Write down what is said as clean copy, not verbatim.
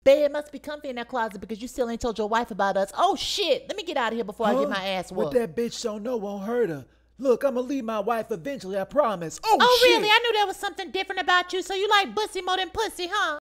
Bed must be comfy in that closet because you still ain't told your wife about us. Oh, shit. Let me get out of here before I get my ass whooped. What that bitch don't know won't hurt her. Look, I'm gonna leave my wife eventually, I promise. Oh, Oh, shit. really? I knew there was something different about you, so you like bussy more than pussy, huh?